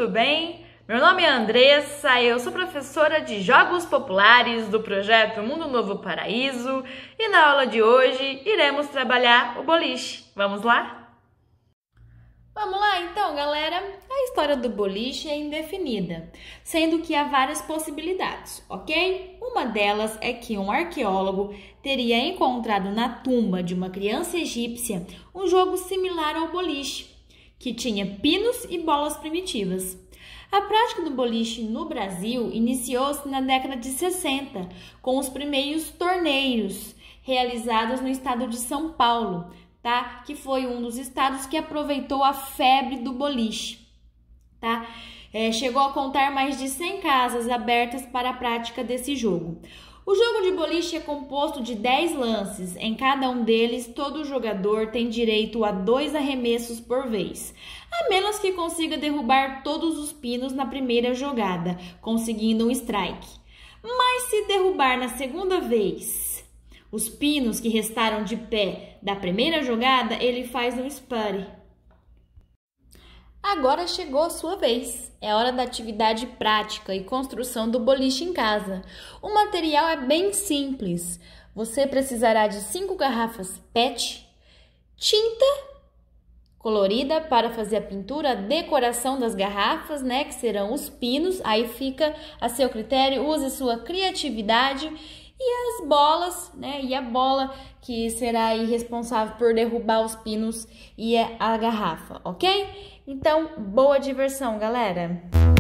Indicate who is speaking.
Speaker 1: tudo bem? Meu nome é Andressa, eu sou professora de Jogos Populares do projeto Mundo Novo Paraíso e na aula de hoje iremos trabalhar o boliche. Vamos lá?
Speaker 2: Vamos lá então, galera? A história do boliche é indefinida, sendo que há várias possibilidades, ok? Uma delas é que um arqueólogo teria encontrado na tumba de uma criança egípcia um jogo similar ao boliche, que tinha pinos e bolas primitivas. A prática do boliche no Brasil iniciou-se na década de 60, com os primeiros torneios realizados no estado de São Paulo, tá? Que foi um dos estados que aproveitou a febre do boliche, tá? Chegou a contar mais de 100 casas abertas para a prática desse jogo. O jogo de boliche é composto de 10 lances. Em cada um deles, todo jogador tem direito a 2 arremessos por vez, a menos que consiga derrubar todos os pinos na primeira jogada, conseguindo um strike. Mas se derrubar na segunda vez os pinos que restaram de pé da primeira jogada, ele faz um spare. Agora chegou a sua vez. É hora da atividade prática e construção do boliche em casa. O material é bem simples. Você precisará de 5 garrafas PET, tinta colorida para fazer a pintura, a decoração das garrafas, né, que serão os pinos. Aí fica a seu critério, use sua criatividade. E as bolas, né? E a bola que será aí responsável por derrubar os pinos e a garrafa, ok? Então, boa diversão, galera!